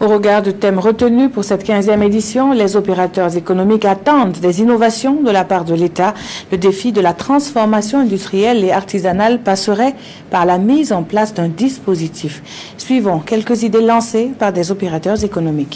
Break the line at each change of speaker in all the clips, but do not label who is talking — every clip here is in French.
Au regard du thème retenu pour cette 15e édition, les opérateurs économiques attendent des innovations de la part de l'État. Le défi de la transformation industrielle et artisanale passerait par la mise en place d'un dispositif. Suivons quelques idées lancées par des opérateurs économiques.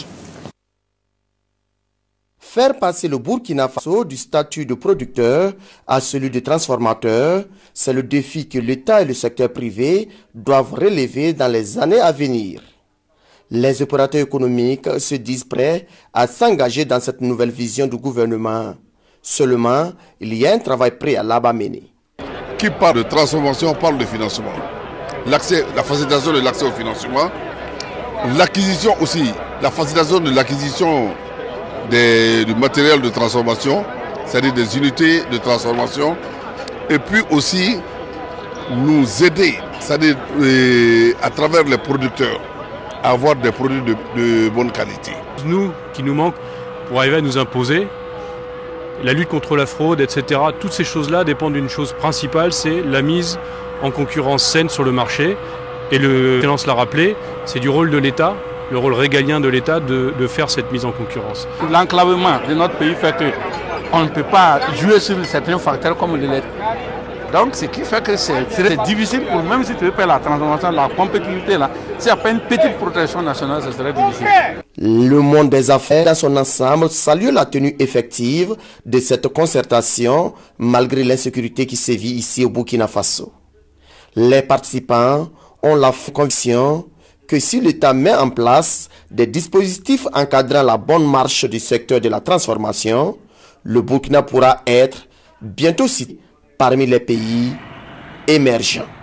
Faire passer le Burkina Faso du statut de producteur à celui de transformateur, c'est le défi que l'État et le secteur privé doivent relever dans les années à venir. Les opérateurs économiques se disent prêts à s'engager dans cette nouvelle vision du gouvernement. Seulement, il y a un travail préalable à mener.
Qui parle de transformation parle de financement. La facilitation de l'accès au financement, l'acquisition aussi, la facilitation de l'acquisition du matériel de transformation, c'est-à-dire des unités de transformation, et puis aussi nous aider, c'est-à-dire à travers les producteurs, à avoir des produits de bonne qualité.
Nous, qui nous manque pour arriver à nous imposer, la lutte contre la fraude, etc., toutes ces choses-là dépendent d'une chose principale, c'est la mise en concurrence saine sur le marché. Et le président l'a rappelé, c'est du rôle de l'État, le rôle régalien de l'État de faire cette mise en concurrence.
L'enclavement de notre pays fait qu'on ne peut pas jouer sur certains facteurs comme le lait. Donc ce qui fait que c'est difficile, pour, même si tu veux faire la transformation, la compétitivité, là, s'il n'y a pas une petite protection nationale, ce serait difficile.
Le monde des affaires dans son ensemble salue la tenue effective de cette concertation malgré l'insécurité qui sévit ici au Burkina Faso. Les participants ont la conviction que si l'État met en place des dispositifs encadrant la bonne marche du secteur de la transformation, le Burkina pourra être bientôt cité parmi les pays émergents.